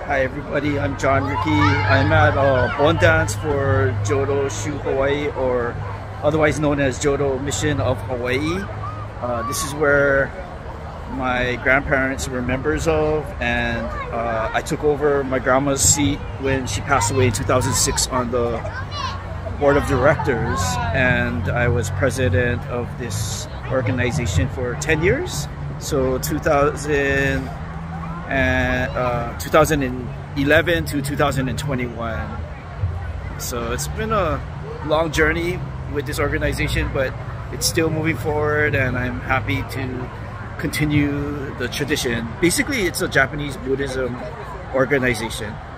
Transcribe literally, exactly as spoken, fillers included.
Hi everybody, I'm John Ricky. I'm at uh, Bon Dance for Jodo Shu Hawaii, or otherwise known as Jodo Mission of Hawaii. Uh, this is where my grandparents were members of, and uh, I took over my grandma's seat when she passed away in two thousand six on the board of directors, and I was president of this organization for ten years. So two thousand and uh, two thousand eleven to two thousand twenty-one. So it's been a long journey with this organization, but it's still moving forward, and I'm happy to continue the tradition. Basically, it's a Japanese Buddhism organization.